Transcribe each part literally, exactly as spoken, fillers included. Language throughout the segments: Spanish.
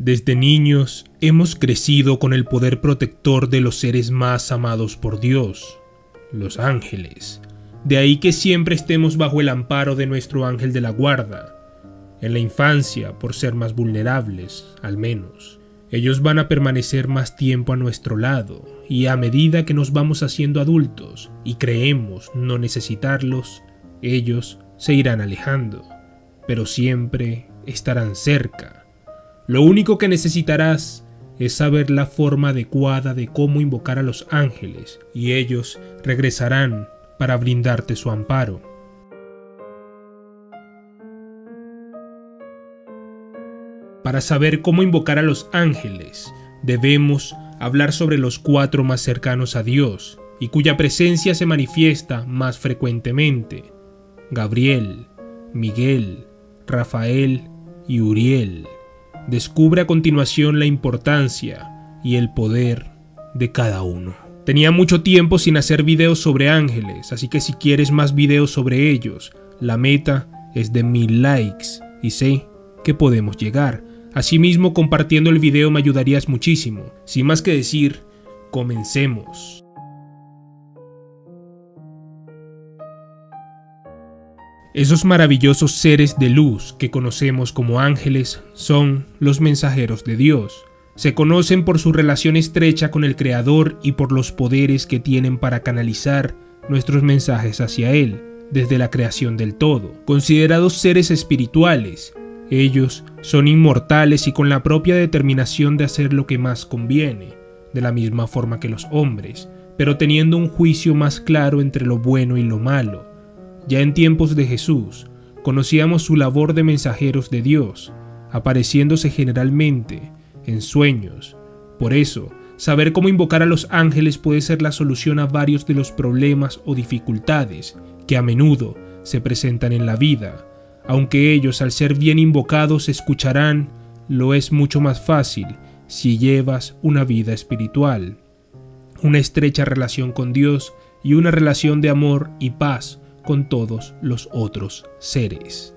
Desde niños hemos crecido con el poder protector de los seres más amados por Dios, los ángeles. De ahí que siempre estemos bajo el amparo de nuestro ángel de la guarda. En la infancia, por ser más vulnerables, al menos, ellos van a permanecer más tiempo a nuestro lado, y a medida que nos vamos haciendo adultos y creemos no necesitarlos, ellos se irán alejando, pero siempre estarán cerca. Lo único que necesitarás es saber la forma adecuada de cómo invocar a los ángeles, y ellos regresarán para brindarte su amparo. Para saber cómo invocar a los ángeles, debemos hablar sobre los cuatro más cercanos a Dios y cuya presencia se manifiesta más frecuentemente: Gabriel, Miguel, Rafael y Uriel. Descubre a continuación la importancia y el poder de cada uno. Tenía mucho tiempo sin hacer videos sobre ángeles, así que si quieres más videos sobre ellos, la meta es de mil likes y sé que podemos llegar. Asimismo, compartiendo el video me ayudarías muchísimo. Sin más que decir, comencemos. Esos maravillosos seres de luz que conocemos como ángeles son los mensajeros de Dios. Se conocen por su relación estrecha con el Creador y por los poderes que tienen para canalizar nuestros mensajes hacia Él desde la creación del todo. Considerados seres espirituales, ellos son inmortales y con la propia determinación de hacer lo que más conviene, de la misma forma que los hombres, pero teniendo un juicio más claro entre lo bueno y lo malo. Ya en tiempos de Jesús, conocíamos su labor de mensajeros de Dios, apareciéndose generalmente en sueños. Por eso, saber cómo invocar a los ángeles puede ser la solución a varios de los problemas o dificultades que a menudo se presentan en la vida. Aunque ellos, al ser bien invocados, escucharán, lo es mucho más fácil si llevas una vida espiritual, una estrecha relación con Dios y una relación de amor y paz con todos los otros seres.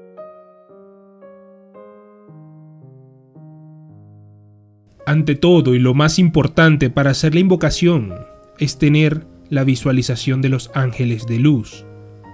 Ante todo y lo más importante para hacer la invocación es tener la visualización de los ángeles de luz,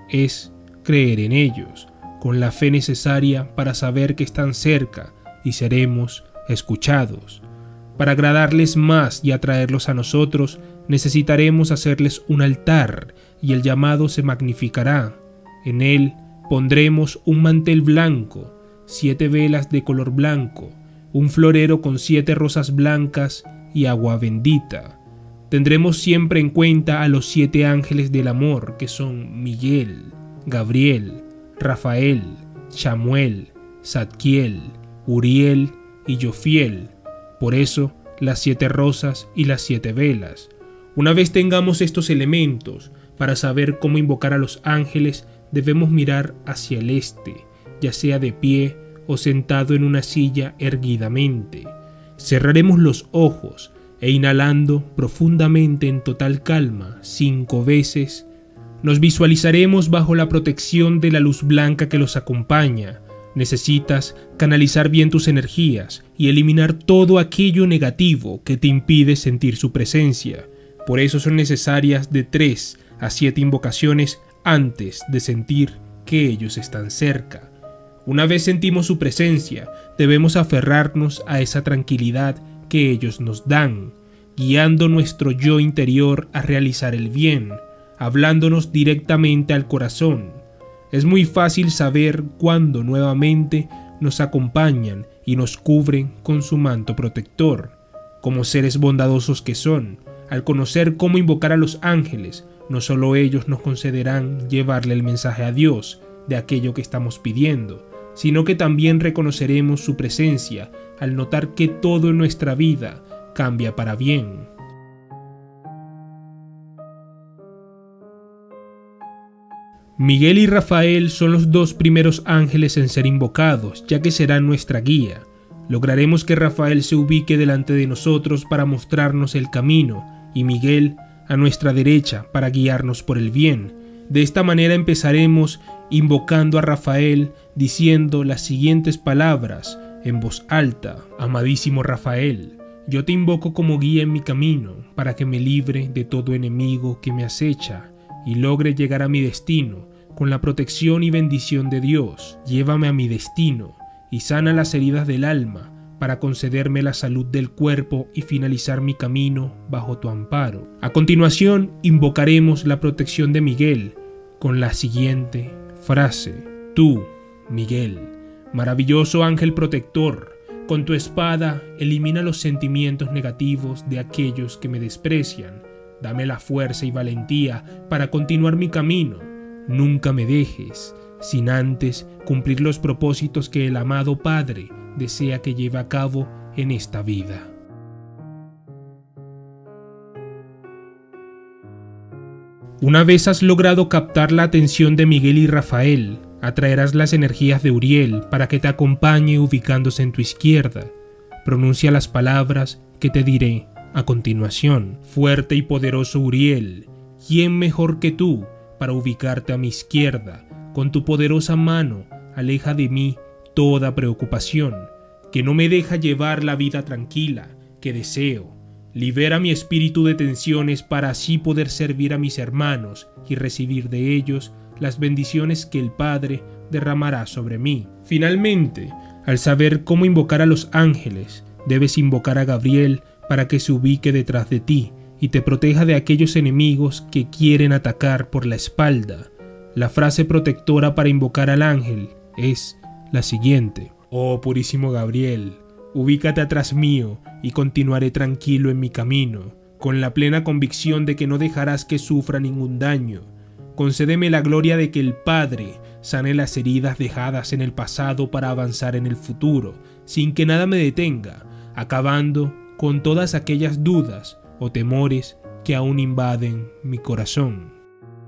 es creer en ellos, con la fe necesaria para saber que están cerca y seremos escuchados. Para agradarles más y atraerlos a nosotros, necesitaremos hacerles un altar y el llamado se magnificará. En él pondremos un mantel blanco, siete velas de color blanco, un florero con siete rosas blancas y agua bendita. Tendremos siempre en cuenta a los siete ángeles del amor, que son Miguel, Gabriel, Rafael, Chamuel, Zadkiel, Uriel y Jofiel. Por eso, las siete rosas y las siete velas. Una vez tengamos estos elementos, para saber cómo invocar a los ángeles, debemos mirar hacia el este, ya sea de pie o sentado en una silla erguidamente. Cerraremos los ojos e inhalando profundamente en total calma cinco veces, nos visualizaremos bajo la protección de la luz blanca que los acompaña. Necesitas canalizar bien tus energías y eliminar todo aquello negativo que te impide sentir su presencia. Por eso son necesarias de tres a siete invocaciones antes de sentir que ellos están cerca. Una vez sentimos su presencia, debemos aferrarnos a esa tranquilidad que ellos nos dan, guiando nuestro yo interior a realizar el bien, hablándonos directamente al corazón. Es muy fácil saber cuándo nuevamente nos acompañan y nos cubren con su manto protector. Como seres bondadosos que son, al conocer cómo invocar a los ángeles, no solo ellos nos concederán llevarle el mensaje a Dios de aquello que estamos pidiendo, sino que también reconoceremos su presencia al notar que todo en nuestra vida cambia para bien. Miguel y Rafael son los dos primeros ángeles en ser invocados, ya que serán nuestra guía. Lograremos que Rafael se ubique delante de nosotros para mostrarnos el camino, y Miguel a nuestra derecha para guiarnos por el bien. De esta manera empezaremos invocando a Rafael diciendo las siguientes palabras en voz alta: amadísimo Rafael, yo te invoco como guía en mi camino para que me libre de todo enemigo que me acecha y logre llegar a mi destino con la protección y bendición de Dios. Llévame a mi destino y sana las heridas del alma para concederme la salud del cuerpo y finalizar mi camino bajo tu amparo. A continuación, invocaremos la protección de Miguel con la siguiente frase: tú, Miguel, maravilloso ángel protector, con tu espada elimina los sentimientos negativos de aquellos que me desprecian. Dame la fuerza y valentía para continuar mi camino. Nunca me dejes, sin antes cumplir los propósitos que el amado Padre desea que lleve a cabo en esta vida. Una vez has logrado captar la atención de Miguel y Rafael, atraerás las energías de Uriel para que te acompañe ubicándose en tu izquierda. Pronuncia las palabras que te diré a continuación. Fuerte y poderoso Uriel, ¿quién mejor que tú para ubicarte a mi izquierda? Con tu poderosa mano, aleja de mí toda preocupación, que no me deja llevar la vida tranquila que deseo. Libera mi espíritu de tensiones para así poder servir a mis hermanos y recibir de ellos las bendiciones que el Padre derramará sobre mí. Finalmente, al saber cómo invocar a los ángeles, debes invocar a Gabriel para que se ubique detrás de ti y te proteja de aquellos enemigos que quieren atacar por la espalda. La frase protectora para invocar al ángel es la siguiente: oh purísimo Gabriel, ubícate atrás mío y continuaré tranquilo en mi camino, con la plena convicción de que no dejarás que sufra ningún daño. Concédeme la gloria de que el Padre sane las heridas dejadas en el pasado para avanzar en el futuro, sin que nada me detenga, acabando con todas aquellas dudas o temores que aún invaden mi corazón.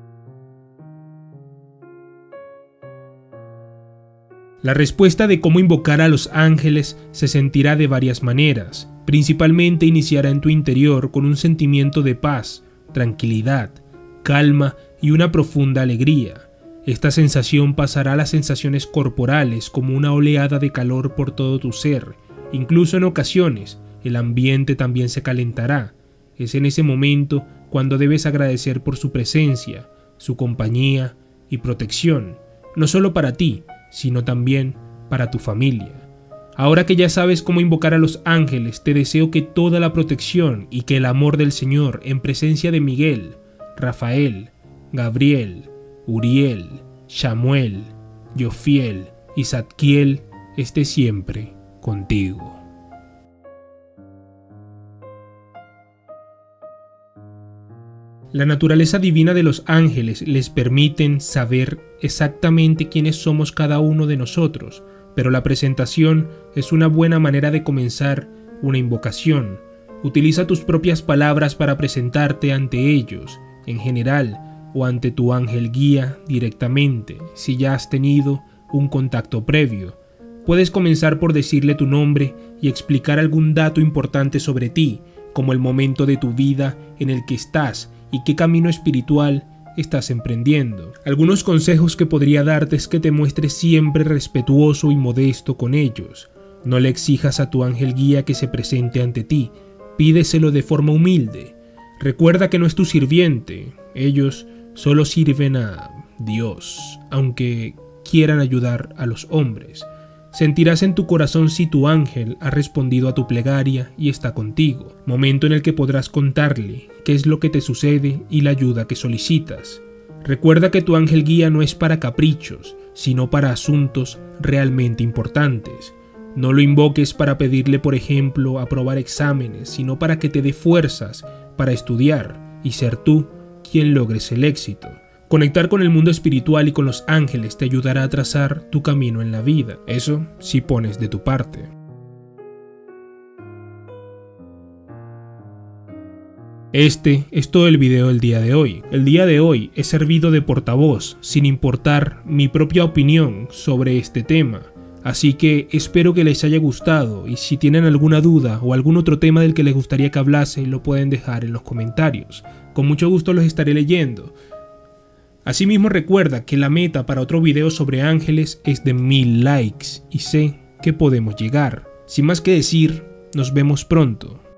La respuesta de cómo invocar a los ángeles se sentirá de varias maneras. Principalmente iniciará en tu interior con un sentimiento de paz, tranquilidad, calma y una profunda alegría. Esta sensación pasará a las sensaciones corporales como una oleada de calor por todo tu ser. Incluso en ocasiones, el ambiente también se calentará. Es en ese momento cuando debes agradecer por su presencia, su compañía y protección, no solo para ti, sino también para tu familia. Ahora que ya sabes cómo invocar a los ángeles, te deseo que toda la protección y que el amor del Señor en presencia de Miguel, Rafael, Gabriel, Uriel, Samuel, Yofiel y Zadkiel esté siempre contigo. La naturaleza divina de los ángeles les permiten saber exactamente quiénes somos cada uno de nosotros, pero la presentación es una buena manera de comenzar una invocación. Utiliza tus propias palabras para presentarte ante ellos, en general, o ante tu ángel guía directamente, si ya has tenido un contacto previo. Puedes comenzar por decirle tu nombre y explicar algún dato importante sobre ti, como el momento de tu vida en el que estás y qué camino espiritual estás emprendiendo. Algunos consejos que podría darte es que te muestres siempre respetuoso y modesto con ellos. No le exijas a tu ángel guía que se presente ante ti, pídeselo de forma humilde. Recuerda que no es tu sirviente, ellos solo sirven a Dios, aunque quieran ayudar a los hombres. Sentirás en tu corazón si tu ángel ha respondido a tu plegaria y está contigo, momento en el que podrás contarle qué es lo que te sucede y la ayuda que solicitas. Recuerda que tu ángel guía no es para caprichos, sino para asuntos realmente importantes. No lo invoques para pedirle, por ejemplo, aprobar exámenes, sino para que te dé fuerzas para estudiar y ser tú quien logres el éxito. Conectar con el mundo espiritual y con los ángeles te ayudará a trazar tu camino en la vida. Eso si pones de tu parte. Este es todo el video del día de hoy. El día de hoy he servido de portavoz, sin importar mi propia opinión sobre este tema. Así que espero que les haya gustado y si tienen alguna duda o algún otro tema del que les gustaría que hablase, lo pueden dejar en los comentarios. Con mucho gusto los estaré leyendo. Asimismo recuerda que la meta para otro video sobre ángeles es de mil likes y sé que podemos llegar. Sin más que decir, nos vemos pronto.